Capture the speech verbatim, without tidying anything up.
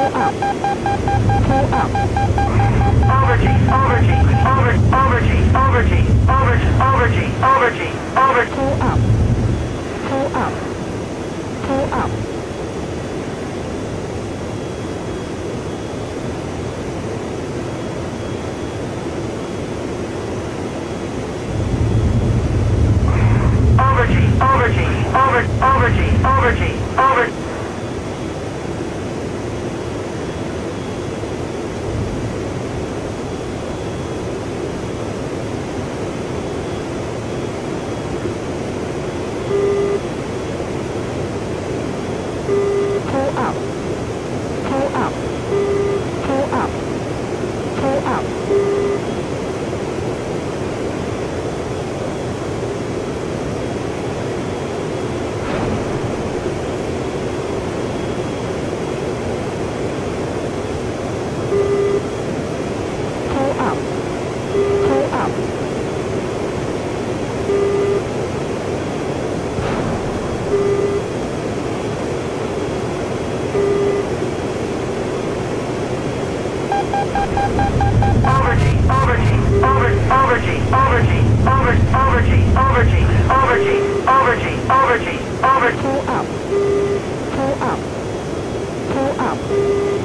up, pull up. Over G, over G, over, over G, over G, over, over G, over G, over. Pull up, pull up, pull up. Over G, over G, over, over G, over G, over. Pull up, pull up, pull up, pull up. Pull up, pull up. Over G, over G, over, over G, over G, over, over G, over G, over G, over G, over G, over. Pull up, pull up, pull up.